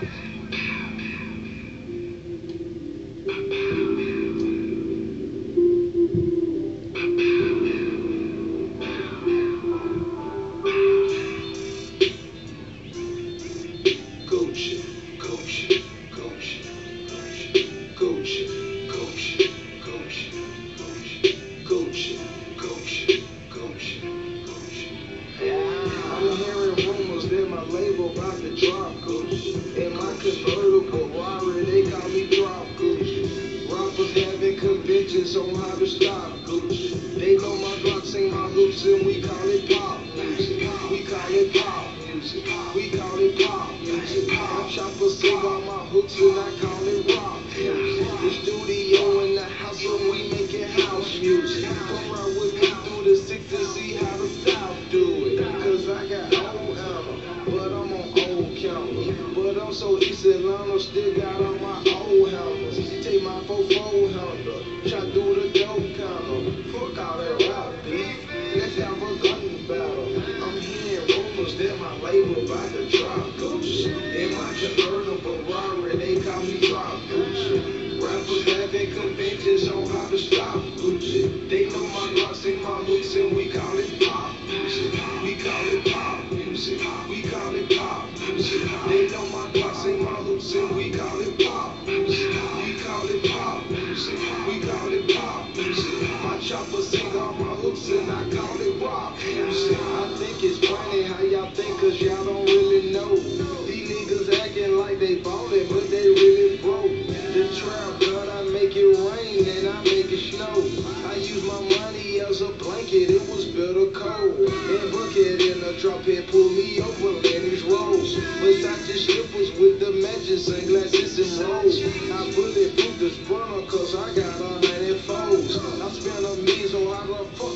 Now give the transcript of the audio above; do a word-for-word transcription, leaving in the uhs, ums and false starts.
Gucci, Gucci, Gucci, Gucci, Gucci, Gucci, Gucci, Gucci, Gucci, Gucci, Gucci. I'm hearing rumors that my label about to drop Gucci. In my convertible Rari, they call me Drop Gucci. Rappers having conventions on how to stop Gucci. They know my Glocks ain't my hoops and we call it pop music. We call it pop music. We call it pop music. My chopper sing all my hooks and I call it rock music. The studio in the house and we making house music. Come ride with me through the six and see how the South do it. Cause I got old Atlanta, but I'm on old counter. But I'm so East Atlanta, still got all my old helmets. Take my four four Honda, try through the dope counter. Fuck all that rap beef, let's have a gun battle. I'm hearing rumors that my label about to drop Gucci. In my convertible Rari, they call me Drop Gucci. Rappers having conventions on how to stop Gucci. They know my Glocks and my hooks and we call it pop music. We call it pop music. We call it pop music. They know my Glocks and my hooks and we call it pop music. We call it pop music. We call it pop music. My chopper sing all my hooks and I call it rock music. I think it's funny how y'all think cause y'all don't really know. These niggas acting like they ballin' but they really broke. The trap God, I make it rain and I make it snow. I use my money as a blanket, it was bitter cold. And bucket in a drop head pull me over Lenny's rolls. Versace slippers with the matches and glasses and rolls. I bulletproof the sprunter cause I got a hundred foes. I spent a million on how the fuck